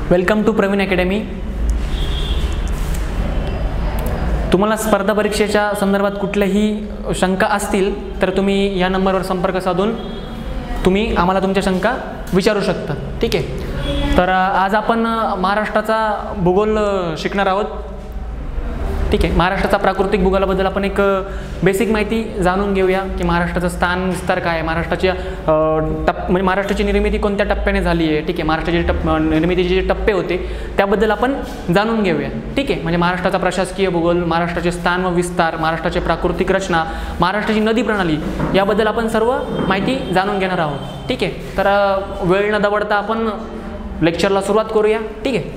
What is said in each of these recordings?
Welcome to Pravin academy. तुम्हाला स्पर्धा परीक्षेच्या संदर्भात कुठल्याही शंका असतील तर तुम्ही या नंबरवर संपर्क साधून तुम्ही आम्हाला तुमच्या शंका विचारू शकता. ठीक आहे. तर आज आपण महाराष्ट्राचा भूगोल शिकणार आहोत. ठीक आहे. महाराष्ट्राचा प्राकृतिक भूगोलाबद्दल आपण एक बेसिक माहिती जाणून घेऊया की महाराष्ट्राचं स्थान विस्तार काय आहे, महाराष्ट्राच्या म्हणजे महाराष्ट्राची निर्मिती कोणत्या टप्प्याने झाली आहे. ठीक आहे. महाराष्ट्राची निर्मितीचे जे टप्पे होते त्याबद्दल आपण जाणून घेऊया. ठीक आहे. म्हणजे महाराष्ट्राचा प्रशासकीय भूगोल, महाराष्ट्राचे स्थान व विस्तार, महाराष्ट्राची प्राकृतिक रचना, महाराष्ट्राची नदी प्रणाली याबद्दल आपण सर्व माहिती जाणून घेणार आहोत. ठीक आहे. तर वेळ न दवडता आपण लेक्चरला सुरुवात करूया. ठीक आहे.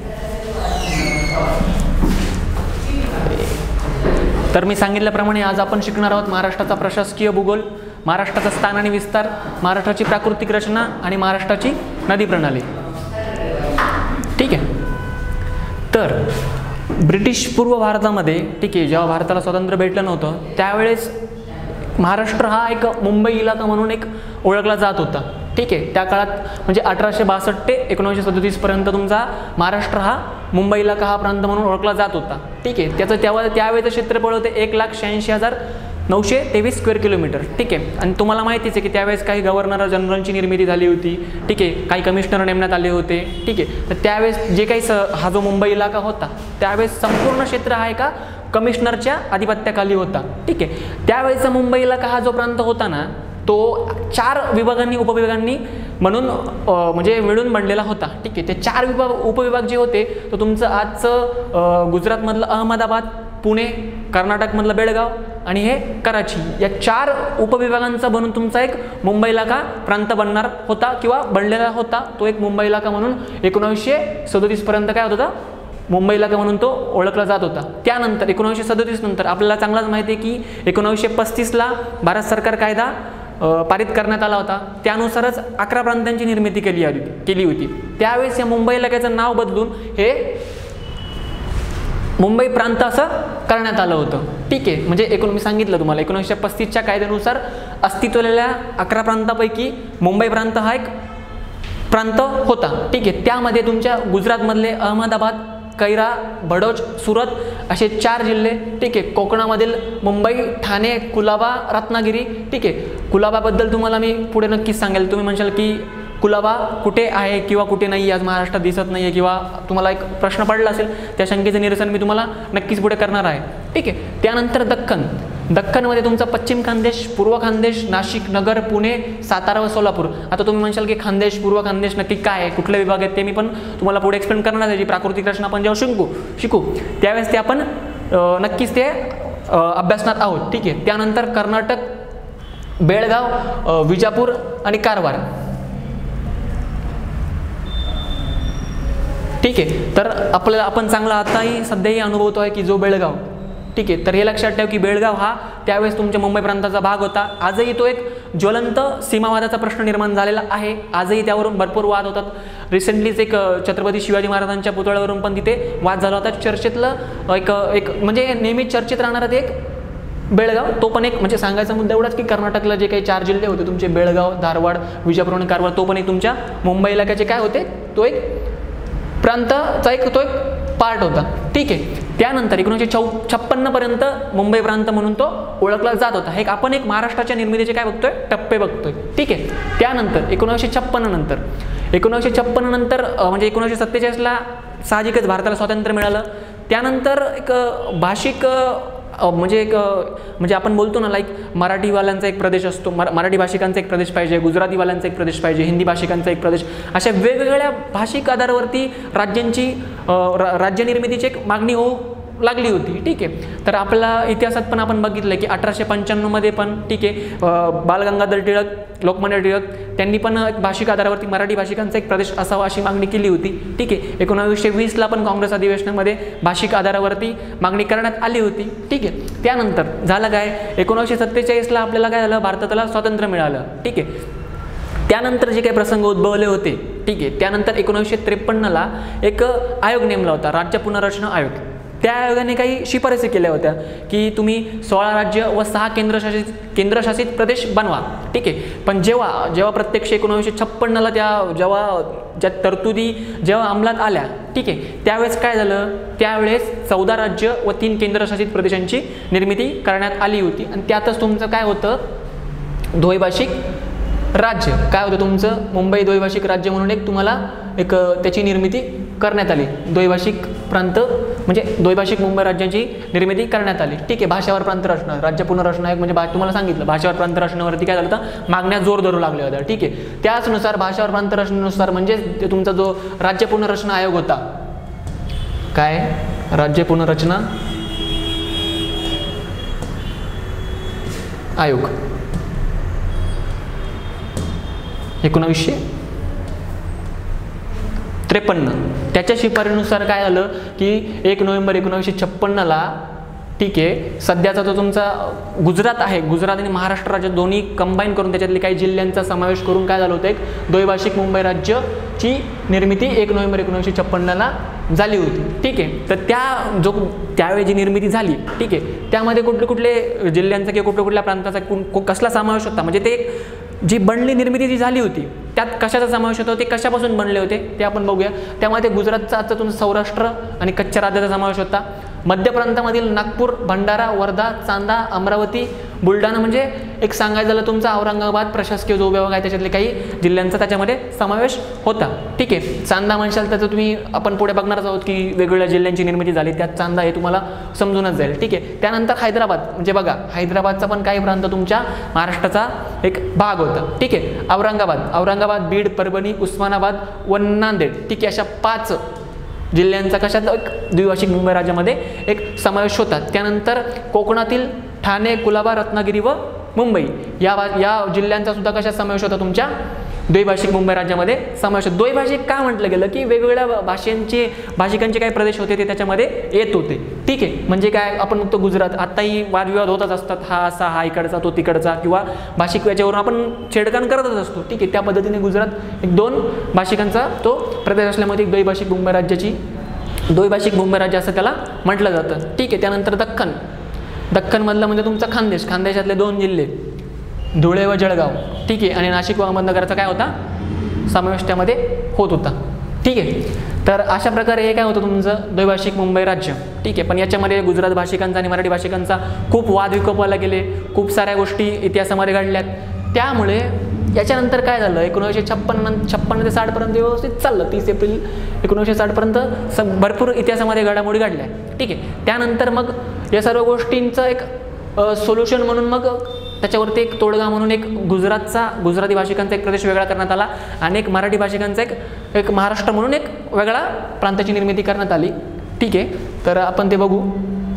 तर मी सांगितल्याप्रमाणे आज आपण शिकणार आहोत महाराष्ट्राचा प्रशासकीय भूगोल, महाराष्ट्राचा स्थान आणि विस्तार, महाराष्ट्राची प्राकृतिक रचना आणि महाराष्ट्राची नदी प्रणाली. ठीक आहे. तर ब्रिटिश पूर्व भारतामध्ये, ठीक आहे, जेव्हा भारताला स्वातंत्र्य भेटलं नव्हतं त्यावेळेस महाराष्ट्र हा एक मुंबई इलाका म्हणून एक ओळखला जात होता. ठीक आहे. त्या काळात म्हणजे 1862 ते 1937 पर्यंत तुमचा महाराष्ट्र हा मुंबई इलाका हा प्रांत म्हणून ओळखला जात होता. ठीक आहे. त्याचं त्यावेळेचं क्षेत्रफळ होते 1,86,923 स्क्वेअर किलोमीटर. ठीक आहे. आणि तुम्हाला माहितीच आहे की त्यावेळेस काही गव्हर्नर जनरलची निर्मिती झाली होती. ठीक आहे. काही कमिशनर नेमण्यात आले होते. ठीक आहे. तर त्यावेळेस जे काही हा जो मुंबई इलाका होता त्यावेळेस संपूर्ण क्षेत्र हा एका कमिशनरच्या आधिपत्याखाली होता. ठीक आहे. त्यावेळेचा मुंबई इलाका हा जो प्रांत होता ना तो 4 विभागांनी उपविभागांनी म्हणून म्हणजे मिळून बनलेला होता. ठीक आहे. ते 4 उपविभाग जे होते तो तुमचं आजचं गुजरातमधलं अहमदाबाद, पुणे, कर्नाटकमधलं बेळगाव आणि हे कराची, या 4 उपविभागांचा बनून तुमचा एक मुंबई इलाका प्रांत बनणार होता किंवा बनलेला होता. तो एक मुंबई इलाका म्हणून 1937 पर्यंत काय होत होता, मुंबई इलाका म्हणून तो ओळखला जात होता. त्यानंतर 1937 नंतर आपल्याला चांगलाच माहिती आहे की 1935ला भारत सरकार कायदा पारित करण्यात आला होता. त्यानुसारच 11 प्रांतांची निर्मिती केली होती. त्यावेळेस या मुंबई इलाक्याचं नाव बदलून हे मुंबई प्रांत असं करण्यात आलं होतं. ठीक आहे. म्हणजे मी सांगितलं तुम्हाला 1935च्या कायद्यानुसार अस्तित्वलेल्या 11 प्रांतापैकी मुंबई प्रांत हा एक प्रांत होता. ठीक आहे. त्यामध्ये तुमच्या गुजरातमधले अहमदाबाद, कैरा, भडोच, सुरत असे 4 जिल्हे. ठीक आहे. कोकणामधील मुंबई, ठाणे, कुलाबा, रत्नागिरी. ठीक आहे. कुलाबाबद्दल तुम्हाला मी पुढे नक्कीच सांगेल. तुम्ही म्हणशाल की कुलाबा कुठे आहे किंवा कुठे नाही, आज महाराष्ट्रात दिसत नाही आहे, किंवा तुम्हाला एक प्रश्न पडला असेल, त्या शंकेचं निरसन मी तुम्हाला नक्कीच पुढे करणार आहे. ठीक आहे. त्यानंतर दख्खनमध्ये तुमचा पश्चिम खानदेश, पूर्व खानदेश, नाशिक, नगर, पुणे, सातारा व सोलापूर. आता तुम्ही म्हणशाल की खानदेश, पूर्व खानदेश नक्की काय आहे, कुठले विभाग आहेत, ते मी पण तुम्हाला पुढे एक्सप्लेन करणार आहे. जी प्राकृतिक रचना आपण जेव्हा शिकू त्यावेळेस ते आपण नक्कीच ते अभ्यासणार आहोत. ठीक आहे. त्यानंतर कर्नाटक, बेळगाव, विजापूर आणि कारवार. ठीक आहे. तर आपण चांगला आताही सध्याही अनुभवतो आहे की जो बेळगाव. ठीक आहे. तर हे लक्षात ठेव की बेळगाव हा त्यावेळेस तुमच्या मुंबई प्रांताचा भाग होता. आजही तो एक ज्वलंत सीमावादाचा प्रश्न निर्माण झालेला आहे. आजही त्यावरून भरपूर वाद होतात. रिसेंटलीच एक छत्रपती शिवाजी महाराजांच्या पुतळ्यावरून पण तिथे वाद झाला होता. चर्चेतलं एक म्हणजे नेहमी चर्चेत राहणारा ते एक बेळगाव, तो पण एक म्हणजे सांगायचा मुद्दा एवढाच की कर्नाटकला जे काही 4 जिल्हे होते तुमचे बेळगाव, धारवाड, विजापूर आणि कारवार, तो पण एक तुमच्या मुंबई इलाक्याचे काय होते, तो एक प्रांताचा तो एक पार्ट होता. ठीक आहे. त्यानंतर 1956 पर्यंत मुंबई प्रांत म्हणून तो ओळखला जात होता. आपण एक महाराष्ट्राच्या निर्मितीचे काय बघतोय, टप्पे बघतोय. ठीक आहे. त्यानंतर 1956 नंतर म्हणजे 1947ला साहजिकच भारताला स्वातंत्र्य मिळालं. त्यानंतर एक भाषिक म्हणजे आपण बोलतो ना, लाईक मराठीवाल्यांचा एक प्रदेश असतो, मराठी भाषिकांचा एक प्रदेश पाहिजे, गुजरातीवाल्यांचा एक प्रदेश पाहिजे, हिंदी भाषिकांचा एक प्रदेश, अशा वेगवेगळ्या भाषिक आधारावरती राज्य निर्मितीची एक मागणी होऊ लागली होती. ठीक आहे. तर आपल्या इतिहासात पण आपण बघितलं की 1895 मध्ये पण, ठीक आहे, बाळ गंगाधर टिळक, लोकमान्य टिळक त्यांनी पण भाषिक आधारावरती मराठी भाषिकांचा एक प्रदेश असावा अशी मागणी केली होती. ठीक आहे. 1920ला पण काँग्रेस अधिवेशनामध्ये भाषिक आधारावरती मागणी करण्यात आली होती. ठीक आहे. त्यानंतर झालं काय, 1947ला आपल्याला काय झालं, भारताला स्वातंत्र्य मिळालं. ठीक आहे. त्यानंतर जे काही प्रसंग उद्भवले होते, ठीक आहे, त्यानंतर 1953ला एक आयोग नेमला होता, राज्य पुनर्रचना आयोग. त्या आयोगाने काही शिफारसी केल्या होत्या की तुम्ही 16 राज्य व 6 केंद्रशासित प्रदेश बनवा. ठीक आहे. पण जेव्हा प्रत्यक्ष 1956ला जेव्हा ज्या तरतुदी जेव्हा अंमलात आल्या, ठीक आहे, त्यावेळेस काय झालं, त्यावेळेस 14 राज्य व 3 केंद्रशासित प्रदेशांची निर्मिती करण्यात आली होती आणि त्यातच तुमचं काय होतं, द्वैभाषिक राज्य काय होतं तुमचं, मुंबई द्वैभाषिक राज्य म्हणून एक तुम्हाला एक त्याची निर्मिती करण्यात आली, द्वैभाषिक प्रांत म्हणजे द्वैभाषिक मुंबई राज्याची निर्मिती करण्यात आली, ठीक आहे. भाषावर प्रांत रचना, राज्य पुनर्रचना एक म्हणजे तुम्हाला सांगितलं भाषावर प्रांत रचनेवरती काय झालं होतं, मागण्या जोर धरू लागल्या होत्या, ठीक आहे. त्याचनुसार भाषावर प्रांत रचनेनुसार म्हणजे तुमचा जो राज्य पुनर्रचना आयोग होता, काय राज्य पुनर्रचना आयोग 1953, त्याच्या शिफारशीनुसार काय झालं की 1 नोव्हेंबर 1956ला, ठीक आहे, सध्याचा जो तुमचा गुजरात आहे, गुजरात आणि महाराष्ट्र राज्य दोन्ही कंबाईन करून त्याच्यातले काही जिल्ह्यांचा समावेश करून काय झालं होतं, एक द्वैभाषिक मुंबई राज्याची निर्मिती 1 नोव्हेंबर 1956ला झाली होती, ठीक आहे. तर त्यावेळी जी निर्मिती झाली, ठीक आहे, त्यामध्ये कुठले कुठले जिल्ह्यांचा किंवा कुठल्या कुठल्या प्रांताचा कसला समावेश होता, म्हणजे ते जी बनली निर्मिती जी झाली होती त्यात कशाचा समावेश होता, ते कशापासून बनले होते ते आपण बघूया. त्यामध्ये गुजरातचा आजचा तुमचं सौराष्ट्र आणि कच्छ राज्याचा समावेश होता. मध्य प्रांतामधील नागपूर, भंडारा, वर्धा, चांदा, अमरावती, बुलढाणा म्हणजे एक सांगायचं झालं तुमचा औरंगाबाद प्रशासकीय जो विभाग आहे त्याच्यातले काही जिल्ह्यांचा त्याच्यामध्ये समावेश होता, ठीक आहे. चांदा म्हणशाल तर तुम्ही आपण पुढे बघणारच आहोत की वेगवेगळ्या जिल्ह्यांची निर्मिती झाली, त्यात चांदा हे तुम्हाला समजूनच जाईल, ठीक आहे. त्यानंतर हैदराबाद म्हणजे बघा हैदराबादचा पण काही प्रांत तुमच्या महाराष्ट्राचा एक भाग होता, ठीक आहे. औरंगाबाद, बीड, परभणी, उस्मानाबाद व नांदेड, ठीक आहे, अशा 5 जिल्ह्यांचा कशात एक द्विभाषिक मुंबई राज्यामध्ये एक समावेश होता. त्यानंतर कोकणातील ठाणे, कुलाबा, रत्नागिरी व मुंबई या जिल्ह्यांचा सुद्धा कशात समावेश होता, तुमच्या द्वैभाषिक मुंबई राज्यामध्ये समावेश होता. द्वैभाषिक का म्हटलं गेलं की वेगवेगळ्या भाषिकांचे काही प्रदेश होते ते त्याच्यामध्ये येत होते, ठीक आहे. म्हणजे काय आपण बघतो गुजरात, आत्ताही वादविवाद होतच असतात, हा असा, हा इकडचा, तो तिकडचा, किंवा भाषिक याच्यावरून आपण छेडखान करतच असतो, ठीक आहे. त्या पद्धतीने गुजरात एक 2 भाषिकांचा तो प्रदेश असल्यामुळे द्वैभाषिक मुंबई राज्य असं त्याला म्हटलं जातं, ठीक आहे. त्यानंतर दख्खनमधलं म्हणजे तुमचा खानदेशातले 2 जिल्हे धुळे व जळगाव, ठीक आहे, आणि नाशिक व अहमदनगरचा काय होता समावेश त्यामध्ये होत होता, ठीक आहे. तर अशा प्रकारे हे काय होतं तुमचं द्वैभाषिक मुंबई राज्य, ठीक आहे. पण याच्यामध्ये गुजरात भाषिकांचा आणि मराठी भाषिकांचा खूप वाद विकोपाला गेले, खूप साऱ्या गोष्टी इतिहासामध्ये घडल्यात. त्यामुळे याच्यानंतर काय झालं 1956 ते 60 पर्यंत व्यवस्थित चाललं. 30 एप्रिल 1960 पर्यंत भरपूर इतिहासामध्ये घडामोडी घडल्या, ठीक आहे. त्यानंतर मग या सर्व गोष्टींचं एक सोल्युशन म्हणून मग त्याच्यावरती एक तोडगा म्हणून एक गुजराती भाषिकांचा एक प्रदेश वेगळा करण्यात आला आणि एक मराठी भाषिकांचा एक महाराष्ट्र म्हणून एक वेगळा प्रांताची निर्मिती करण्यात आली, ठीक आहे. तर आपण ते बघू,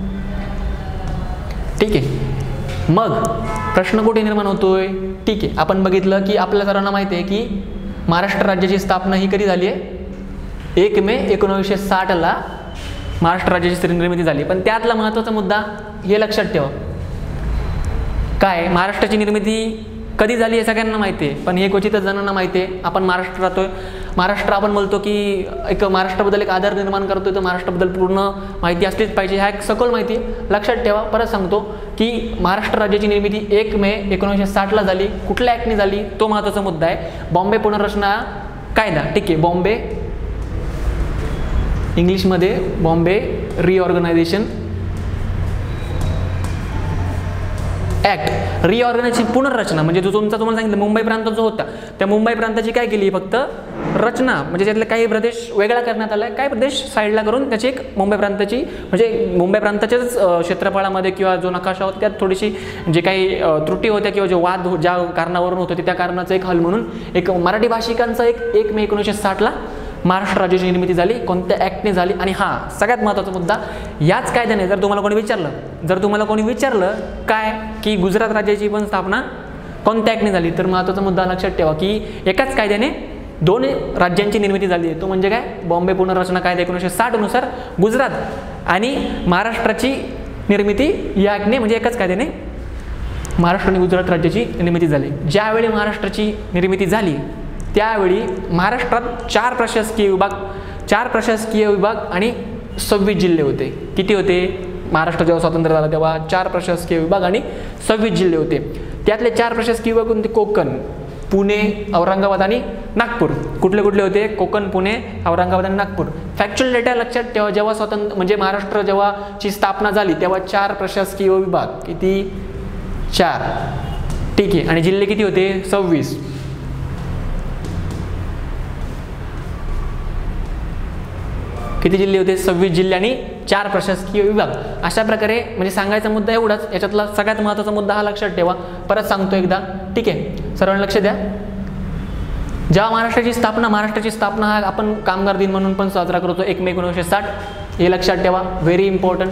ठीक आहे. मग प्रश्न कुठे निर्माण होतोय, ठीक आहे. आपण बघितलं की आपल्या सर्वांना माहिती आहे की महाराष्ट्र राज्याची स्थापना ही कधी झाली आहे, 1 मे 1960ला महाराष्ट्र राज्याची निर्मिती झाली. पण त्यातला महत्त्वाचा मुद्दा हे लक्षात ठेवा, काय महाराष्ट्राची निर्मिती कधी झाली हे सगळ्यांना माहिती आहे, पण हे क्वचितच जणांना माहिती आहे. आपण महाराष्ट्र राहतोय, महाराष्ट्र आपण बोलतो की एक महाराष्ट्राबद्दल एक आदर निर्माण करतोय, तर महाराष्ट्राबद्दल पूर्ण माहिती असलीच पाहिजे, ह्या एक सखोल माहिती लक्षात ठेवा. परत सांगतो की महाराष्ट्र राज्याची निर्मिती 1 मे 1960ला झाली. कुठल्या ॲक्टने झाली तो महत्त्वाचा मुद्दा आहे, बॉम्बे पुनर्रचना कायदा, ठीक आहे. बॉम्बे इंग्लिशमध्ये बॉम्बे रिऑर्गनायझेशन ॲक्ट. रिऑर्गनायझेशन पुनर्रचना म्हणजे जो तुमचा तुम्हाला सांगितलं मुंबई प्रांत जो होता त्या मुंबई प्रांताची काय केली, फक्त रचना म्हणजे त्यातले काही प्रदेश वेगळा करण्यात आला, काही प्रदेश साईडला करून त्याची एक मुंबई प्रांताची म्हणजे मुंबई प्रांताच्याच क्षेत्रफळामध्ये किंवा जो नकाशा होता त्यात थोडीशी जे काही त्रुटी होत्या किंवा जो वाद ज्या कारणावरून होते त्या कारणाचा एक हल म्हणून एक मराठी भाषिकांचा 1 मे 1960ला महाराष्ट्र राज्याची निर्मिती झाली. कोणत्या ॲक्टने झाली, आणि हा सगळ्यात महत्त्वाचा मुद्दा याच कायद्याने जर तुम्हाला कोणी विचारलं काय की गुजरात राज्याची पण स्थापना कोणत्या ॲक्टने झाली, तर महत्त्वाचा मुद्दा लक्षात ठेवा की एकाच कायद्याने 2 राज्यांची निर्मिती झाली आहे. तो म्हणजे काय, बॉम्बे पुनर्रचना कायदा 1960 नुसार गुजरात आणि महाराष्ट्राची निर्मिती या ॲक्टने म्हणजे एकाच कायद्याने महाराष्ट्र आणि गुजरात राज्याची निर्मिती झाली. ज्यावेळी महाराष्ट्राची निर्मिती झाली त्यावेळी महाराष्ट्रात 4 प्रशासकीय विभाग आणि 26 जिल्हे होते. किती होते, महाराष्ट्र जेव्हा स्वातंत्र्य झाला तेव्हा 4 प्रशासकीय विभाग आणि 26 जिल्हे होते. त्यातले 4 प्रशासकीय विभाग कोणते, कोकण, पुणे, औरंगाबाद आणि नागपूर. कुठले कुठले होते? कोकण, पुणे, औरंगाबाद आणि नागपूर. फॅक्च्युअल डेटा लक्षात ठेवा. जेव्हा स्वतंत्र म्हणजे महाराष्ट्र जेव्हाची स्थापना झाली तेव्हा 4 प्रशासकीय विभाग. किती? 4. ठीक आहे. आणि जिल्हे किती होते? 26. किती जिल्हे होते? 26 जिल्हे आणि 4 प्रशासकीय विभाग. अशा प्रकारे म्हणजे सांगायचा मुद्दा एवढाच. याच्यातला सगळ्यात महत्त्वाचा मुद्दा हा लक्षात ठेवा. परत सांगतो एकदा. ठीक आहे, सर्वांना लक्ष द्या. जेव्हा महाराष्ट्राची स्थापना हा आपण कामगार दिन म्हणून पण साजरा करतो 1 मे 1960. हे लक्षात ठेवा, व्हेरी इम्पॉर्टंट.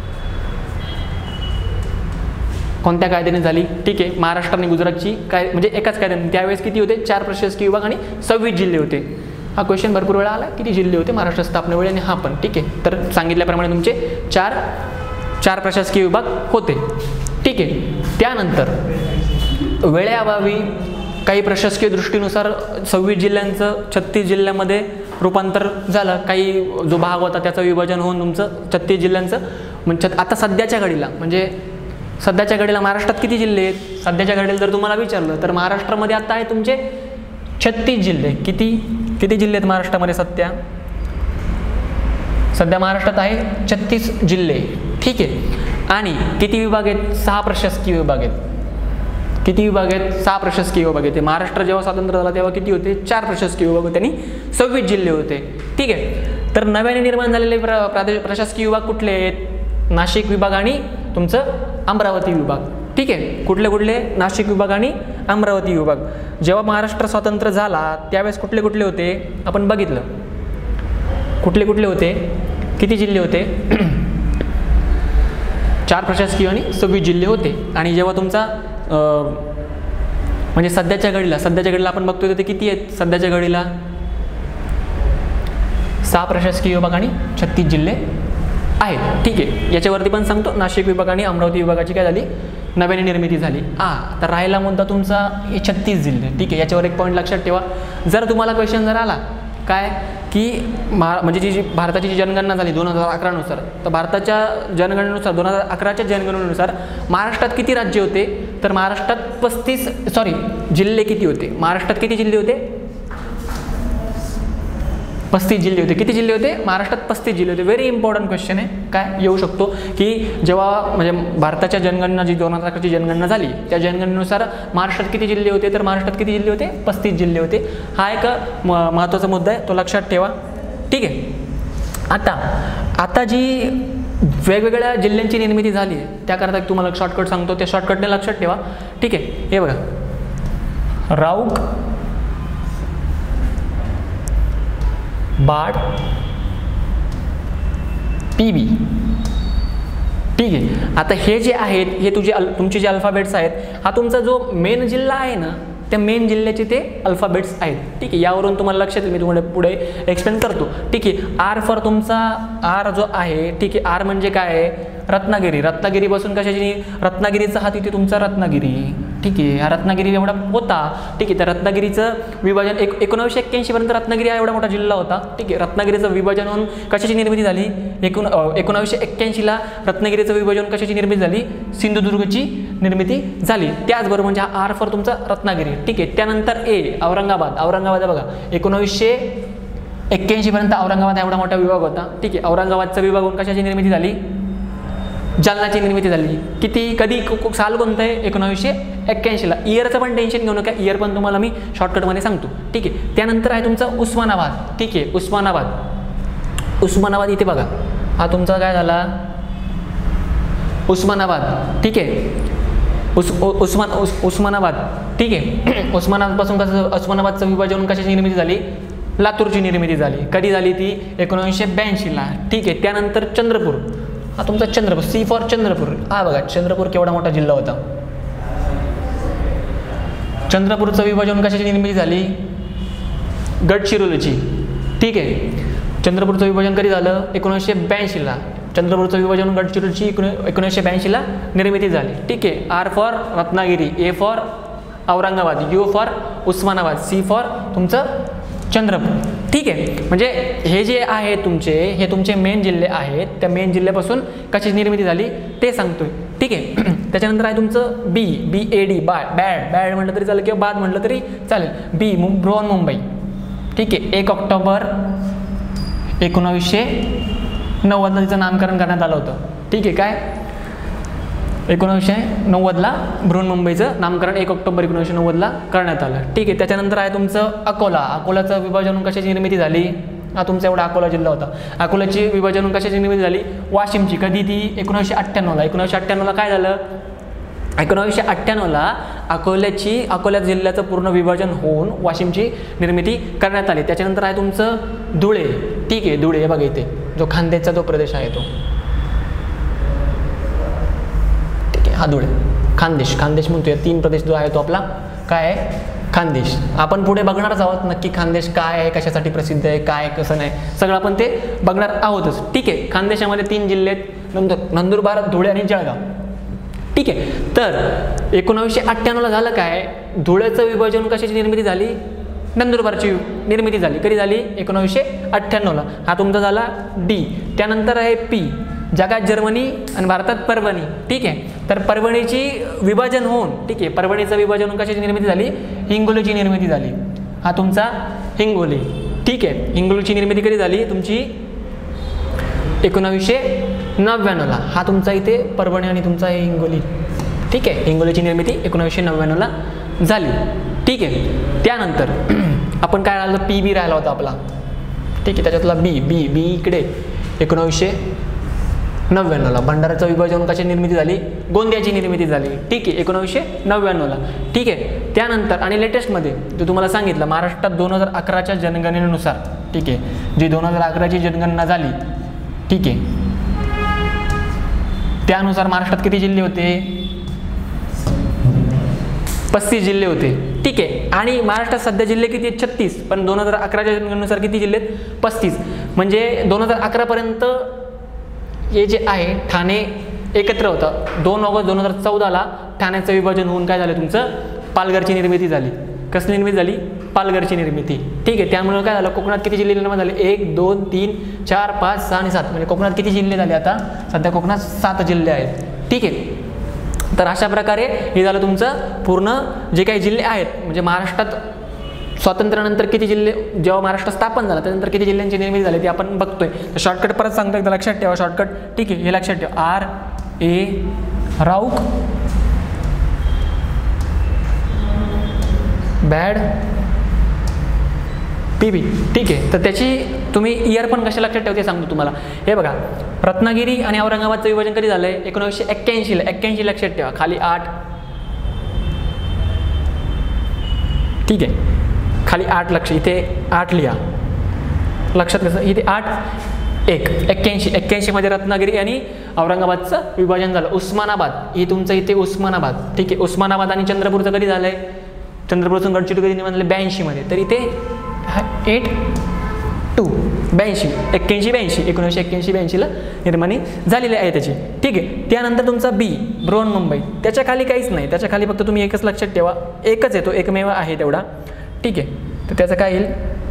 कोणत्या कायद्याने झाली? ठीक आहे, महाराष्ट्र आणि गुजरातची काय म्हणजे एकाच कायद्याने. त्यावेळेस किती होते? 4 प्रशासकीय विभाग आणि 26 जिल्हे होते. हा क्वेश्चन भरपूर वेळा आला, किती जिल्हे होते महाराष्ट्र स्थापनेवेळी, आणि हा पण. ठीक आहे, तर सांगितल्याप्रमाणे तुमचे 4 प्रशासकीय विभाग होते. ठीक आहे. त्यानंतर वेळेअभावी काही प्रशासकीय दृष्टीनुसार 26 जिल्ह्यांचं 36 जिल्ह्यामध्ये रूपांतर झालं. काही जो भाग होता त्याचं विभाजन होऊन तुमचं 36 जिल्ह्यांचं म्हणजे आता सध्याच्या घडीला महाराष्ट्रात किती जिल्हे आहेत? सध्याच्या घडीला जर तुम्हाला विचारलं तर महाराष्ट्रामध्ये आता आहे तुमचे 36 जिल्हे. किती जिल्हे आहेत महाराष्ट्रामध्ये सध्या महाराष्ट्रात आहे 36 जिल्हे. ठीक आहे. आणि किती विभाग आहेत? 6 प्रशासकीय विभाग आहेत. किती विभाग आहेत? 6 प्रशासकीय विभाग आहेत. महाराष्ट्र जेव्हा स्वातंत्र्य झाला तेव्हा किती होते? 4 प्रशासकीय विभाग होते आणि 26 जिल्हे होते. ठीक आहे. तर नव्याने निर्माण झालेले प्रशासकीय विभाग कुठले आहेत? नाशिक विभाग आणि तुमचं अमरावती विभाग. ठीक आहे. कुठले? नाशिक विभाग आणि अमरावती विभाग. जेव्हा महाराष्ट्र स्वतंत्र झाला त्यावेळेस कुठले होते आपण बघितलं. कुठले होते? किती जिल्हे होते? 4 प्रशासकीय आणि 26 जिल्हे होते. आणि जेव्हा तुमचा म्हणजे सध्याच्या घडीला आपण बघतोय ते किती आहेत? सध्याच्या घडीला 6 प्रशासकीय विभाग आणि 36 जिल्हे आहेत. ठीक आहे. याच्यावरती पण सांगतो, नाशिक विभाग आणि अमरावती विभागाची काय झाली? नव्याने निर्मिती झाली. तर राहिला मुद्दा तुमचा हे 36 जिल्हे. ठीक आहे. याच्यावर एक पॉईंट लक्षात ठेवा. जर तुम्हाला क्वेश्चन जर आला काय की म्हणजे जी भारताची जनगणना झाली 2011 नुसार, तर भारताच्या जनगणनेनुसार 2011च्या जनगणनेनुसार महाराष्ट्रात किती राज्य होते? तर महाराष्ट्रात जिल्हे किती होते? महाराष्ट्रात किती जिल्हे होते? 35 जिल्हे होते. किती जिल्हे होते? महाराष्ट्रात 35 जिल्हे होते. व्हेरी इम्पॉर्टंट क्वेश्चन आहे. काय येऊ शकतो की जेव्हा म्हणजे भारताच्या जनगणना जी 2011ची जनगणना झाली त्या जनगणनेनुसार महाराष्ट्रात किती जिल्हे होते? तर महाराष्ट्रात किती जिल्हे होते? 35 जिल्हे होते. हा एक महत्त्वाचा मुद्दा आहे, तो लक्षात ठेवा. ठीक आहे. आता जी वेगवेगळ्या जिल्ह्यांची निर्मिती झाली आहे त्याकरता तुम्हाला शॉर्टकट सांगतो, त्या शॉर्टकटने लक्षात ठेवा. ठीक आहे. हे बघा, राऊक, बाड, PB. ठीक आहे. आता हे जे आहेत हे तुमचे जे अल्फाबेट्स आहेत, हा तुमचा जो मेन जिल्हा आहे ना त्या मेन जिल्ह्याचे ते अल्फाबेट्स आहेत. ठीक आहे. यावरून तुम्हाला लक्षात येईल, मी तुम्हाला पुढे एक्सप्लेन करतो. ठीक आहे. R फॉर तुमचा R जो आहे, ठीक आहे, R म्हणजे काय आहे? रत्नागिरी. रत्नागिरीपासून कशाची? रत्नागिरीचा हा तिथे तुमचा रत्नागिरी. ठीक आहे. हा रत्नागिरी एवढा होता. ठीक आहे. त्या रत्नागिरीचं विभाजन 1981 पर्यंत रत्नागिरी हा एवढा मोठा जिल्हा होता. ठीक आहे. रत्नागिरीचं विभाजन होऊन कशाची निर्मिती झाली? 1981ला रत्नागिरीचं विभाजन कशाची निर्मिती झाली? सिंधुदुर्गची निर्मिती झाली. त्याचबरोबर म्हणजे हा R फॉर तुमचा रत्नागिरी. ठीक आहे. त्यानंतर A औरंगाबाद बघा, 1981 पर्यंत औरंगाबाद एवढा मोठा विभाग होता. ठीक आहे. औरंगाबादचा विभाग होऊन कशाची निर्मिती झाली? जालनाची निर्मिती झाली. कधी साल कोणतं आहे? 1981ला. इयरचं पण टेन्शन घेऊ नका, इयर पण तुम्हाला मी शॉर्टकटमध्ये सांगतो. ठीक आहे. त्यानंतर आहे तुमचा उस्मानाबाद. ठीक आहे. उस्मानाबाद इथे बघा, हा तुमचा काय झाला? उस्मानाबाद. ठीक आहे. उस्मानाबाद. ठीक आहे. उस्मानाबादपासून उस्मानाबादचं विभाजन कशाची निर्मिती झाली? लातूरची निर्मिती झाली. कधी झाली ती? 1982ला. ठीक आहे. त्यानंतर चंद्रपूर, हा तुमचा चंद्रपूर, C फॉर चंद्रपूर. हा बघा, चंद्रपूर केवढा मोठा जिल्हा होता. चंद्रपूरचं विभाजन कशाची निर्मिती झाली? गडचिरोलीची. ठीक आहे. चंद्रपूरचं विभाजन कधी झालं? 1982ला. चंद्रपूरचं विभाजन गडचिरोलीची 1982ला निर्मिती झाली. ठीक आहे. R for Ratnagiri, A for Aurangabad, U for Osmanabad, C for तुमचं चंद्रपूर. ठीक आहे, म्हणजे हे जे आहे हे तुमचे मेन जिल्हे आहेत. त्या मेन जिल्ह्यापासून कशाची निर्मिती झाली ते सांगतोय. ठीक आहे. त्याच्यानंतर आहे तुमचं BAD बॅड म्हटलं तरी चालेल किंवा बाद म्हटलं तरी चालेल. बृहन्मुंबई. ठीक आहे. 1 ऑक्टोबर 1990 तिचं नामकरण करण्यात आलं होतं. ठीक आहे. काय 1990 बृहन्मुंबईचं नामकरण 1 ऑक्टोबर 1990 करण्यात आलं. ठीक आहे. त्याच्यानंतर आहे तुमचं अकोलाचं विभाजन कशाची निर्मिती झाली. हा तुमचा एवढा अकोला जिल्हा होता. अकोल्याची विभाजन कशाची निर्मिती झाली. वाशिमची. कधी ती 1998ला. 1998ला काय झालं. 1998ला अकोला जिल्ह्याचं पूर्ण विभाजन होऊन वाशिमची निर्मिती करण्यात आली. त्याच्यानंतर आहे तुमचं धुळे. ठीक आहे. धुळे हे बघा इथे जो खान्देशचा जो प्रदेश आहे तो. ठीक आहे. हा धुळे खानदेश म्हणतोय. 3 प्रदेश जो आहे तो आपला काय आहे खानदेश. आपण पुढे बघणारच आहोत नक्की खानदेश काय आहे, कशासाठी प्रसिद्ध आहे, काय कसं नाही, सगळं आपण ते बघणार आहोतच. ठीक आहे. खानदेशामध्ये 3 जिल्हे आहेत, नंदुरबार, धुळे आणि जळगाव. ठीक आहे. तर 1998ला झालं काय, धुळ्याचं विभाजन कशाची निर्मिती झाली, नंदुरबारची निर्मिती झाली. कधी झाली 1998ला. हा तुमचा झाला डी. त्यानंतर आहे पी, जगात जर्मनी आणि भारतात परभणी. ठीक आहे. तर परभणीची विभाजन होऊन, ठीक आहे, परभणीचं विभाजन होऊन कशाची निर्मिती झाली, हिंगोलीची निर्मिती झाली. हा तुमचा हिंगोली. ठीक आहे. हिंगोलीची निर्मिती कधी झाली तुमची 1999ला. हा तुमचा इथे परभणी आणि तुमचा हिंगोली. ठीक आहे. हिंगोलीची निर्मिती 1999ला झाली. ठीक आहे. त्यानंतर आपण काय राहिलं, PB राहिला होता आपला. ठीक आहे. त्याच्यातला बी इकडे 1999ला. भंडाराचं विभाजन कशाची निर्मिती झाली, गोंदियाची निर्मिती झाली. ठीक आहे. 1999ला. ठीक आहे. त्यानंतर आणि लेटेस्टमध्ये जो तुम्हाला सांगितलं, महाराष्ट्रात 2011च्या जनगणनेनुसार, ठीक आहे, जी 2011ची जनगणना झाली, ठीक आहे, त्यानुसार महाराष्ट्रात किती जिल्हे होते, 35 जिल्हे होते. ठीक आहे. आणि महाराष्ट्रात सध्या जिल्हे किती आहेत, 36. पण 2011च्या जनगणनेनुसार किती जिल्हे आहेत, 35. म्हणजे 2011 पर्यंत हे जे आहे ठाणे एकत्र होतं. 2 ऑगस्ट 2014ला ठाण्याचं विभाजन होऊन काय झालं तुमचं, पालघरची निर्मिती झाली. कसली निर्मिती झाली, पालघरची निर्मिती. ठीक आहे. त्यामुळे काय झालं, कोकणात किती जिल्हे निर्माण झाले, 1 2 3 4 5 6 आणि 7. म्हणजे कोकणात किती जिल्हे झाले, आता सध्या कोकणात 7 जिल्हे आहेत. ठीक आहे. तर अशा प्रकारे हे झालं तुमचं पूर्ण जे काही जिल्हे आहेत. म्हणजे महाराष्ट्रात स्वातंत्र्यानंतर किती जिल्हे, जेव्हा महाराष्ट्र स्थापन झाला त्यानंतर किती जिल्ह्यांची निर्मिती झाली ते आपण बघतोय. तर शॉर्टकट परत सांगतो, एकदा लक्षात ठेवा शॉर्टकट. ठीक आहे. हे लक्षात ठेवा, राऊक, बॅड, PB. ठीक आहे. तर त्याची तुम्ही इयर पण कशा लक्षात ठेवते सांगतो तुम्हाला. हे बघा, रत्नागिरी आणि औरंगाबादचं विभाजन कधी झालंय, 1981ला. 81 लक्षात ठेवा. खाली 8. ठीक आहे. खाली 8 लक्ष, इथे 8 लिहा लक्षात. कसं इथे 8 1 81 मध्ये रत्नागिरी आणि औरंगाबादचं विभाजन झालं. उस्मानाबाद ही तुमचं इथे उस्मानाबाद. ठीक आहे. उस्मानाबाद आणि चंद्रपूरचं कधी झालंय, चंद्रपूरचं गडचिरोली कधी निर्माण झालं, 82 मध्ये. तर इथे 8 2 82 1981-82ला निर्माणी झालेली आहे त्याची. ठीक आहे. त्यानंतर तुमचा बी, बृहन्मुंबई. त्याच्या खाली काहीच नाही, त्याच्या खाली फक्त तुम्ही एकच लक्षात ठेवा, एकच येतो, एकमेव आहे तेवढा. ठीक आहे. तर त्याचं काय येईल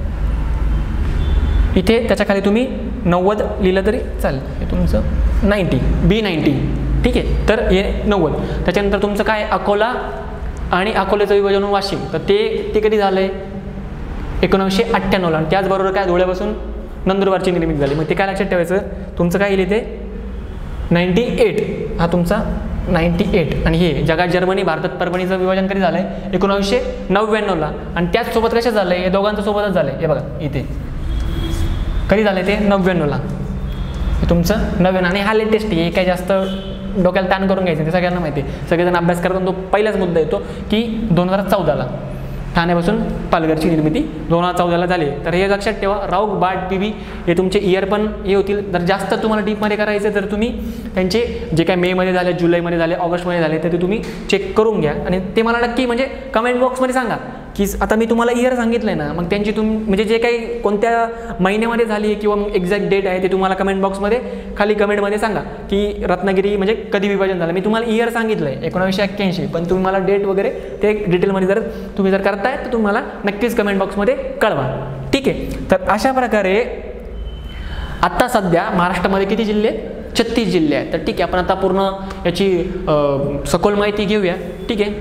इथे, त्याच्या खाली तुम्ही 90 लिहिलं तरी चालेल. हे तुमचं 90, B90. ठीक आहे. तर हे 90. त्याच्यानंतर तुमचं काय, अकोला आणि अकोल्याचं विभाजन वाशिम. तर ते कधी झालं आहे, 1998ला. आणि त्याचबरोबर काय, धुळ्यापासून नंदुरबारची निर्मिती झाली. मग ते काय लक्षात ठेवायचं, तुमचं काय येईल इथे 98. हा तुमचा 98. आणि हे जगात जर्मनी, भारतात परभणीचं विभाजन कधी झालं आहे, 1999ला. आणि त्याचसोबत कशा झालं आहे, हे दोघांचं सोबतच झालं आहे. हे बघा इथे कधी झालं आहे ते 99ला. हे तुमचं 99. आणि हा लेटेस्ट आहे, हे काय जास्त डोक्याला ताण करून घ्यायचं, ते सगळ्यांना माहिती आहे. सगळेजण अभ्यास करताना तो पहिलाच मुद्दा येतो की 2014ला ठाण्यापासून पालघरची निर्मिती 2014ला झाली. तर हे लक्षात ठेवा. राऊक, बॅड, PB हे तुमचे इयर पण हे होतील. जर जास्त तुम्हाला डीपमध्ये करायचं तर तुम्ही त्यांचे जे काय मेमध्ये झाले, जुलैमध्ये झाले, ऑगस्टमध्ये झाले, तर ते तुम्ही चेक करून घ्या. आणि ते मला नक्की म्हणजे कमेंट बॉक्समध्ये सांगा की आता मी तुम्हाला इयर सांगितलं आहे ना, मग त्यांची म्हणजे जे काही कोणत्या महिन्यामध्ये झाली किंवा मग एक्झॅक्ट डेट आहे ते तुम्हाला कमेंट बॉक्समध्ये खाली कमेंटमध्ये सांगा की रत्नागिरी म्हणजे कधी विभाजन झालं. मी तुम्हाला इयर सांगितलं आहे 1981, पण तुम्ही मला डेट वगैरे ते डिटेलमध्ये जर तुम्ही करताय तर तुम्हाला नक्कीच कमेंट बॉक्समध्ये कळवा. ठीक आहे. तर अशा प्रकारे आत्ता सध्या महाराष्ट्रामध्ये किती जिल्हे आहेत? 36 जिल्हे आहेत. तर ठीक आहे, आपण आता पूर्ण याची सखोल माहिती घेऊया. ठीक आहे.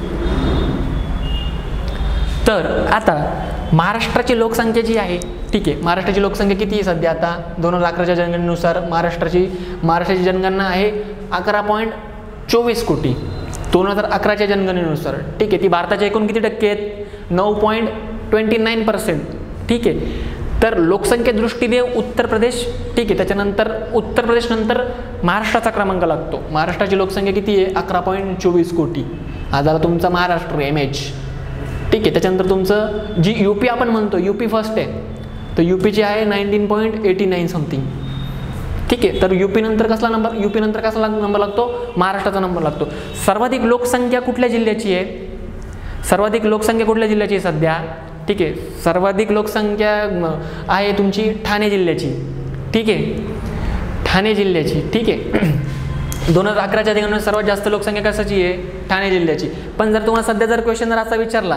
तर आता महाराष्ट्राची लोकसंख्या जी आहे, ठीक आहे, महाराष्ट्राची लोकसंख्या किती आहे सध्या? आता 2011च्या जनगणनेनुसार महाराष्ट्राची जनगणना आहे 11.24 कोटी 2011च्या जनगणनेनुसार. ठीक आहे. ती भारताच्या एकूण किती टक्के आहेत? 9.29%. ठीक आहे. तर लोकसंख्ये दृष्टीने उत्तर प्रदेश, ठीक आहे, त्याच्यानंतर उत्तर प्रदेश नंतर महाराष्ट्राचा क्रमांक लागतो. महाराष्ट्राची लोकसंख्या किती आहे? 11.24 कोटी. हा झाला तुमचा महाराष्ट्र MH. ठीक आहे. त्याच्यानंतर तुमचं जी UP आपण म्हणतो, UP फर्स्ट आहे, तर UPची आहे 19.89 समथिंग. ठीक आहे. तर UP नंतर कसला नंबर लागतो? महाराष्ट्राचा नंबर लागतो. सर्वाधिक लोकसंख्या कुठल्या जिल्ह्याची आहे? सर्वाधिक लोकसंख्या कुठल्या जिल्ह्याची आहे सध्या? ठीक आहे. सर्वाधिक लोकसंख्या आहे तुमची ठाणे जिल्ह्याची. ठीक आहे, ठाणे जिल्ह्याची. ठीक आहे. 2011च्या जनगणनेत सर्वात जास्त लोकसंख्या कशाची आहे? ठाणे जिल्ह्याची. पण जर तुम्हाला सध्या जर क्वेश्चन असा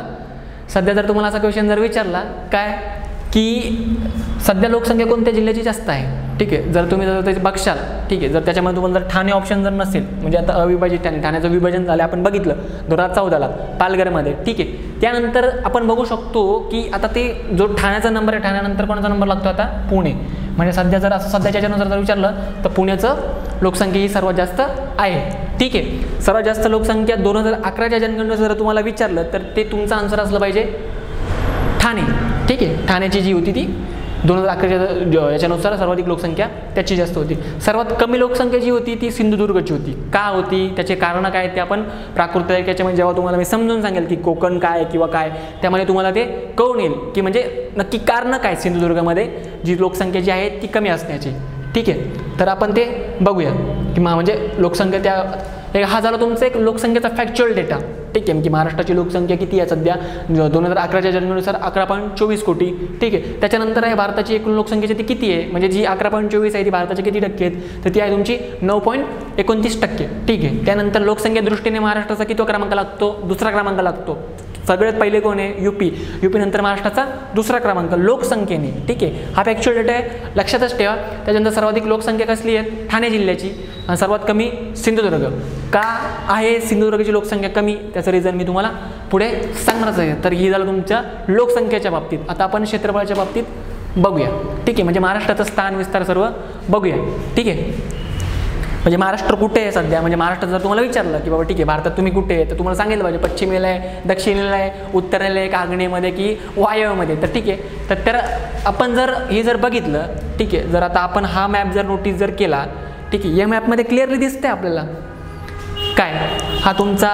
विचारला, काय की सध्या लोकसंख्या कोणत्या जिल्ह्याची जास्त आहे? ठीक आहे. जर तुम्ही त्याचे बघशाल, ठीक आहे, जर त्याच्यामध्ये तुम्हाला जर ठाणे ऑप्शन जर नसेल, म्हणजे आता अविभाजित ठाण्याचं विभाजन झालं आपण बघितलं 2014ला पालघरमध्ये. ठीक आहे. त्यानंतर आपण बघू शकतो की आता ते जो ठाण्याचा नंबर आहे, ठाण्यानंतर कोणाचा नंबर लागतो आता? पुणे. म्हणजे सध्या जर असं सध्याच्या याच्यानुसार जर विचारलं तर पुण्याचं लोकसंख्या ही सर्वात जास्त आहे. ठीक आहे. सर्वात जास्त लोकसंख्या 2011च्या जनगणनेनुसार जर तुम्हाला विचारलं तर ते तुमचं आन्सर असलं पाहिजे ठाणे. ठीक आहे. ठाण्याची जी होती ती 2011च्या याच्यानुसार सर्वाधिक लोकसंख्या त्याची जास्त होती. सर्वात कमी लोकसंख्या जी होती ती सिंधुदुर्गची होती. का होती? त्याचे कारणं काय ते आपण प्राकृतिक याच्यामध्ये जेव्हा तुम्हाला मी समजून सांगेल की कोकण काय किंवा काय, त्यामध्ये तुम्हाला ते कळून येईल की म्हणजे नक्की कारणं काय सिंधुदुर्गमध्ये जी लोकसंख्या जी आहे ती कमी असण्याची. ठीक आहे. तर आपण ते बघूया की म्हणजे लोकसंख्या त्या हा झाला तुमचा एक लोकसंख्येचा फॅक्च्युअल डेटा. ठीक आहे. की महाराष्ट्राची लोकसंख्या किती आहे सध्या 2011च्या जनगणनेनुसार? 11.24 कोटी. ठीक आहे. त्याच्यानंतर आहे भारताची एकूण लोकसंख्येची ती किती आहे? म्हणजे जी 11.24 आहे ती भारताची किती टक्के आहेत? तर ती आहे तुमची 9.29%. ठीक आहे. त्यानंतर लोकसंख्या दृष्टीने महाराष्ट्राचा किती क्रमांक लागतो? दुसरा क्रमांक लागतो. सगळ्यात पहिले कोण आहे? UP नंतर महाराष्ट्राचा दुसरा क्रमांक लोकसंख्येने. ठीक आहे. हा फॅक्च्युअल डेटा आहे, लक्षातच ठेवा. त्याच्यानंतर सर्वाधिक लोकसंख्या कसली आहे? ठाणे जिल्ह्याची. आणि सर्वात कमी सिंधुदुर्ग. का आहे सिंधुदुर्गची लोकसंख्या कमी? त्याचं रिझन मी तुम्हाला पुढे सांगणारच आहे. तर ही झालं तुमच्या लोकसंख्येच्या बाबतीत. आता आपण क्षेत्रफळाच्या बाबतीत बघूया. ठीक आहे. म्हणजे महाराष्ट्राचं स्थान विस्तार सर्व बघूया. ठीक आहे. म्हणजे महाराष्ट्र कुठे आहे सध्या? म्हणजे महाराष्ट्रात जर तुम्हाला विचारलं की बाबा ठीक आहे भारतात तुम्ही कुठे आहे, तर तुम्हाला सांगितलं पाहिजे पश्चिमेला आहे, दक्षिणेला आहे, उत्तरेला आहे, आग्नेयमध्ये की वायव्यामध्ये. तर ठीक आहे. तर आपण जर हे जर बघितलं, ठीक आहे, जर आता आपण हा मॅप जर नोटीस जर केला, ठीक आहे, या मॅपमध्ये क्लिअरली दिसतंय आपल्याला काय हा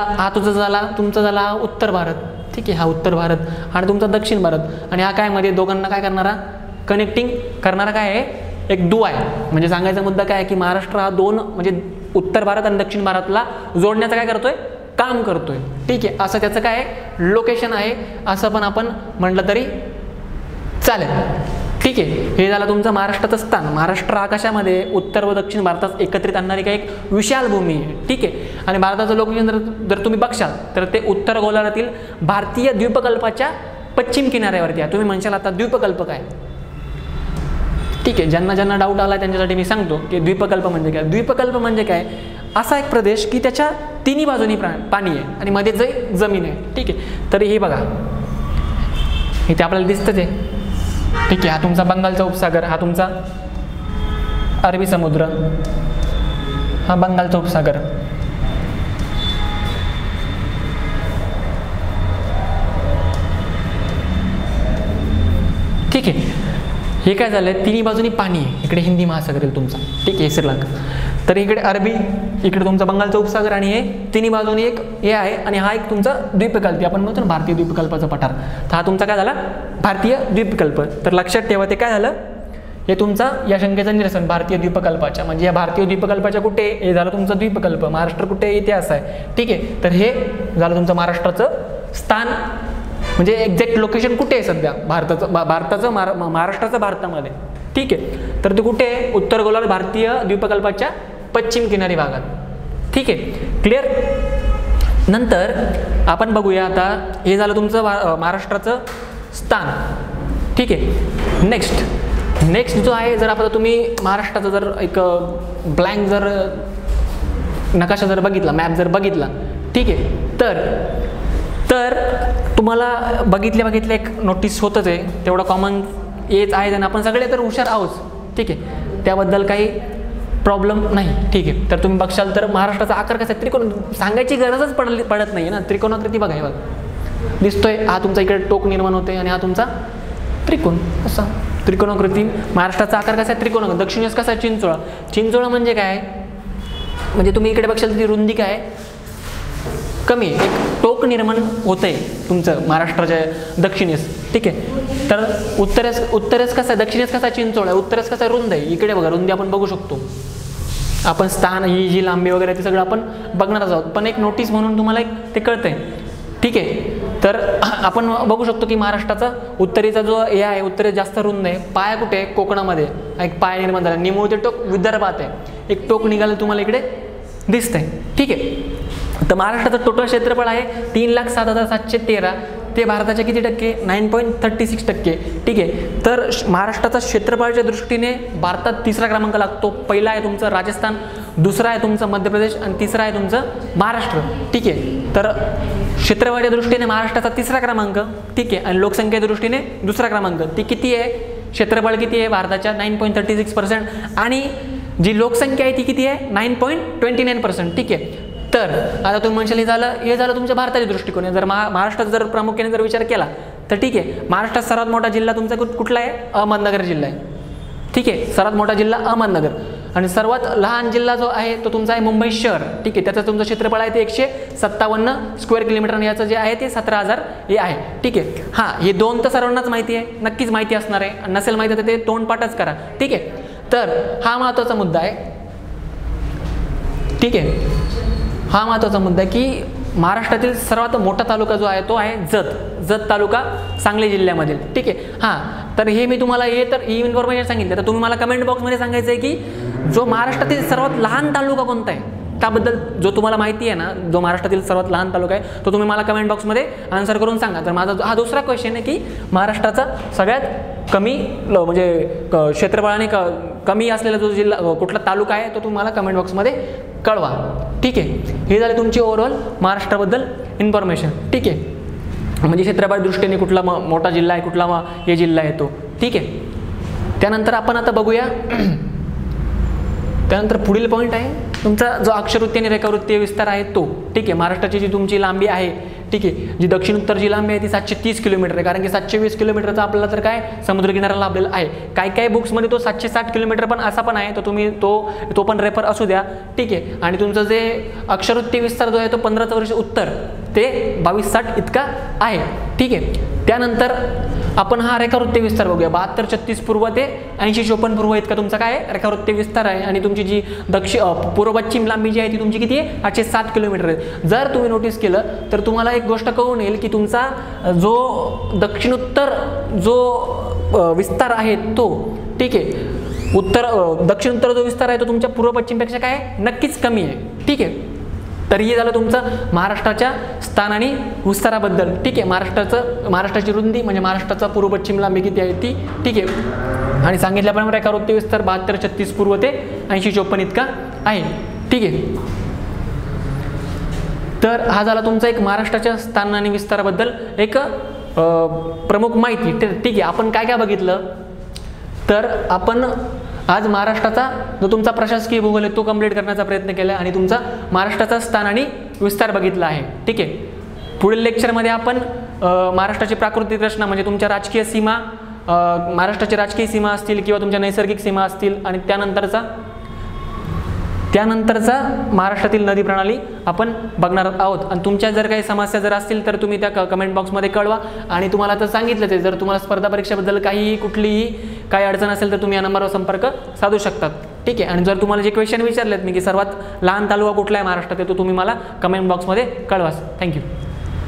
तुमचा झाला उत्तर भारत. ठीक आहे. हा उत्तर भारत आणि तुमचा दक्षिण भारत. आणि हा काय मध्ये दोघांना काय करणारा? कनेक्टिंग करणारा काय आहे? एक दुवा आहे. म्हणजे सांगायचा मुद्दा काय आहे की महाराष्ट्र हा दोन म्हणजे उत्तर भारत आणि दक्षिण भारतला जोडण्याचं काय करतोय? काम करतोय. ठीक आहे. असं त्याचं काय आहे? लोकेशन आहे, असं पण आपण म्हटलं तरी चालेल. ठीक आहे. हे झालं तुमचं महाराष्ट्राचं स्थान. महाराष्ट्र आकाशामध्ये उत्तर व दक्षिण भारतात एकत्रित आणणारी काही एक विशाल भूमी आहे. ठीक आहे. आणि भारताचं लोकेशन जर तुम्ही बघशाल तर ते उत्तर गोलार्धातील भारतीय द्वीपकल्पाच्या पश्चिम किनाऱ्यावरती आहे. तुम्ही म्हणशाल आता द्वीपकल्प काय? ठीक आहे. ज्यांना डाऊट आला त्यांच्यासाठी मी सांगतो की द्वीपकल्प म्हणजे काय. द्वीपकल्प म्हणजे काय? असा एक प्रदेश की त्याच्या तिन्ही बाजूनी पाणी आहे आणि मध्ये जमीन आहे. ठीक आहे. तर हे बघा, इथे आपल्याला दिसतंच आहे. ठीक आहे. हा तुमचा बंगालचा उपसागर, हा तुमचा अरबी समुद्र, हा बंगालचा उपसागर. ठीक आहे. हे काय झालं? तिन्ही बाजूनी पाणी आहे. इकडे हिंदी महासागर आहे तुमचा. ठीक आहे. श्रीलंका. तर इकडे अरबी, इकडे तुमचा बंगालचा उपसागर आणि हे तिन्ही बाजूनी एक हे आहे. आणि हा एक तुमचा द्वीपकल्प, आपण म्हणतो ना भारतीय द्वीपकल्पाचा पठार. तर हा तुमचा काय झाला? भारतीय द्वीपकल्प. तर लक्षात ठेवा ते काय झालं? हे तुमचा या शंकेचं निरसन भारतीय द्वीपकल्पाच्या. म्हणजे या भारतीय द्वीपकल्पाच्या कुठे? हे झालं तुमचं द्वीपकल्प. महाराष्ट्र कुठे? इथे असं आहे. ठीक आहे. तर हे झालं तुमचं महाराष्ट्राचं स्थान. म्हणजे एक्झॅक्ट लोकेशन कुठे आहे सध्या महाराष्ट्राचं भारतामध्ये. ठीक आहे. तर ते कुठे आहे? उत्तर गोलार्ध भारतीय द्वीपकल्पाच्या पश्चिम किनारी भागात. ठीक आहे. क्लिअर. नंतर आपण बघूया आता हे झालं तुमचं महाराष्ट्राचं स्थान. ठीक आहे. नेक्स्ट जो आहे, जर आता तुम्ही महाराष्ट्राचा जर एक ब्लँक जर नकाशा जर बघितला, मॅप जर बघितला, ठीक आहे, तर तुम्हाला बघितल्या एक नोटीस होतच आहे, तेवढं कॉमन येत आहे आणि आपण सगळे तर हुशार आहोत, ठीक आहे, त्याबद्दल काही प्रॉब्लेम नाही, ठीक आहे. तर तुम्ही बघशाल तर महाराष्ट्राचा आकार कसा आहे, त्रिकोण सांगायची गरजच पडत नाही ना. त्रिकोणाकृती बघा, हे बघा दिसतोय, हा तुमचा इकडे टोक निर्माण होते आणि हा तुमचा त्रिकोण, असा त्रिकोणाकृती. महाराष्ट्राचा आकार कसा आहे, त्रिकोण. दक्षिणेस कसा आहे, चिंचोळा म्हणजे काय, म्हणजे तुम्ही इकडे बघशाल ती रुंदी काय कमी, एक टोक निर्माण होतंय तुमचं महाराष्ट्राच्या दक्षिणेस, ठीक आहे. तर उत्तरेस कसा आहे, दक्षिणेस कसा चिंचोळा, उत्तरेस कसा रुंद आहे. इकडे बघा रुंदी आपण बघू शकतो, आपण स्थान ही जी लांबी वगैरे ते सगळं आपण बघणारच आहोत, पण एक नोटीस म्हणून तुम्हाला एक ते कळतंय, ठीक आहे. तर आपण बघू शकतो की महाराष्ट्राचा उत्तरेचा जो हे आहे, उत्तरेस जास्त रुंद आहे. पाया कुठे आहे, कोकणामध्ये एक पाय निर्माण झाला. निमुळते टोक विदर्भात आहे, एक टोक निघालं तुम्हाला इकडे दिसतंय, ठीक आहे. तर महाराष्ट्राचं टोटल क्षेत्रफळ आहे 3,07,713. ते भारताच्या किती टक्के, 9.36%, ठीक आहे. तर महाराष्ट्राचा क्षेत्रफळाच्या दृष्टीने भारतात 3रा क्रमांक लागतो. पहिला आहे तुमचं राजस्थान, दुसरा आहे तुमचं मध्य प्रदेश आणि तिसरा आहे तुमचं महाराष्ट्र, ठीक आहे. तर क्षेत्रफळाच्या दृष्टीने महाराष्ट्राचा 3रा क्रमांक, ठीक आहे, आणि लोकसंख्येच्या दृष्टीने 2रा क्रमांक. ती किती आहे, क्षेत्रफळ किती आहे भारताच्या, 9.36%, आणि जी लोकसंख्या आहे ती किती आहे, 9.29%, ठीक आहे. तर आता तुम्ही म्हणशाल हे झालं तुमच्या भारताच्या दृष्टिकोन. जर महाराष्ट्राचा जर प्रामुख्याने जर विचार केला तर ठीक आहे, महाराष्ट्रात सर्वात मोठा जिल्हा तुमचा कुठला आहे, अहमदनगर जिल्हा आहे, ठीक आहे. सर्वात मोठा जिल्हा अहमदनगर, आणि सर्वात लहान जिल्हा जो आहे तो तुमचा आहे मुंबई शहर, ठीक आहे. त्याचं तुमचं क्षेत्रफळ आहे ते 157 स्क्वेअर किलोमीटर, आणि याचं जे आहे ते 17,000 हे आहे, ठीक आहे. हां, हे दोन तर सर्वांनाच माहिती आहे, नक्कीच माहिती असणार आहे, नसेल माहिती तर ते तोंडपाठच करा, ठीक आहे. तर हा महत्त्वाचा मुद्दा आहे, ठीक आहे. हा महत्त्वाचा मुद्दा आहे की महाराष्ट्रातील सर्वात मोठा तालुका जो आहे तो आहे जत तालुका, सांगली जिल्ह्यामधील, ठीक आहे. हां, तर हे मी तुम्हाला ही इन्फॉर्मेशन सांगितलं, तर तुम्ही मला कमेंट बॉक्समध्ये सांगायचं आहे की जो महाराष्ट्रातील सर्वात लहान तालुका कोणता आहे, त्याबद्दल जो तुम्हाला माहिती आहे ना, जो महाराष्ट्रातील सर्वात लहान तालुका आहे तो तुम्ही मला कमेंट बॉक्समध्ये आन्सर करून सांगा. तर माझा हा दुसरा क्वेश्चन आहे की महाराष्ट्राचा सगळ्यात कमी म्हणजे क्षेत्रफळाने कमी असलेला जो जिल्हा कुठला तालुका आहे तो तुम्हाला कमेंट बॉक्समध्ये कळवा, ठीक आहे. हे झाले तुमची ओव्हरऑल महाराष्ट्राबद्दल इन्फॉर्मेशन, ठीक आहे. म्हणजे क्षेत्रफळ दृष्टीने कुठला मोठा जिल्हा आहे, कुठला हे जिल्हा आहे तो, ठीक आहे. त्यानंतर आपण आता बघूया, त्यानंतर पुढील पॉईंट आहे तुमचा जो अक्षरवृत्ती आणि रेखावृत्तीय विस्तार आहे तो, ठीक आहे. महाराष्ट्राची जी तुमची लांबी आहे, ठीक आहे, जी दक्षिण उत्तर जी लांबी आहे ती 730 किलोमीटर आहे, कारण की 720 किलोमीटरचा आपल्याला तर काय समुद्रकिनारा लाभलेला आहे. काही बुक्समध्ये तो 760 किलोमीटर पण असा पण आहे, तर तुम्ही तो पण रेफर असू द्या, ठीक आहे. आणि तुमचं जे अक्षरवृत्तीय विस्तार जो आहे तो 15 वर्ष उत्तर ते 2260 इतका आहे, ठीक आहे. त्यानंतर आपण हा रेखावृत्तीय विस्तार बघूया. 7236 पूर्व ते 8054 पूर्व इतका तुमचा काय रेखावृत्तीय विस्तार आहे, आणि तुमची जी पूर्व पश्चिम लांबी जी आहे ती तुमची किती आहे, 807 किलोमीटर आहे. जर तुम्ही नोटीस केलं तर तुम्हाला एक गोष्ट कळून येईल की तुमचा जो दक्षिणोत्तर जो विस्तार आहे तो, ठीक आहे, दक्षिण उत्तर जो विस्तार आहे तो तुमच्या पूर्व पश्चिमपेक्षा काय नक्कीच कमी आहे, ठीक आहे. तर हे झालं तुमचं महाराष्ट्राच्या स्थान आणि विस्ताराबद्दल, ठीक आहे. महाराष्ट्राची रुंदी म्हणजे महाराष्ट्राचा पूर्व पश्चिम लांबी किती आहे ती, ठीक आहे. आणि सांगितल्याप्रमाणे रेखावृत्तीय विस्तार 7236 पूर्व ते 8054 इतका आहे, ठीक आहे. तर हा झाला तुमचा एक महाराष्ट्राच्या स्थान आणि विस्ताराबद्दल एक प्रमुख माहिती, ठीक आहे. आपण काय बघितलं, तर आपण आज महाराष्ट्राचा जो तुमचा प्रशासकीय भूगोल आहे तो कंप्लीट करण्याचा प्रयत्न केला आणि तुमचा महाराष्ट्राचा स्थान आणि विस्तार बघितला आहे, ठीक आहे. पुढील लेक्चरमध्ये आपण महाराष्ट्राची प्राकृतिक रचना म्हणजे तुमच्या राजकीय सीमा, महाराष्ट्राची राजकीय सीमा असतील किंवा तुमच्या नैसर्गिक सीमा असतील, आणि त्यानंतरचा महाराष्ट्रातील नदी प्रणाली आपण बघणार आहोत. आणि तुमच्या जर काही समस्या जर असतील तर तुम्ही त्या कमेंट बॉक्समध्ये कळवा. आणि तुम्हाला तर सांगितलंच आहे, जर तुम्हाला स्पर्धा परीक्षेबद्दल कुठलीही काही अडचण असेल तर तुम्ही या नंबरवर संपर्क साधू शकतात, ठीक आहे. आणि जर तुम्हाला जे क्वेश्चन विचारलेत मी की सर्वात लहान तालुका कुठला आहे महाराष्ट्रात, तो तुम्ही मला कमेंट बॉक्समध्ये कळवा. थँक्यू.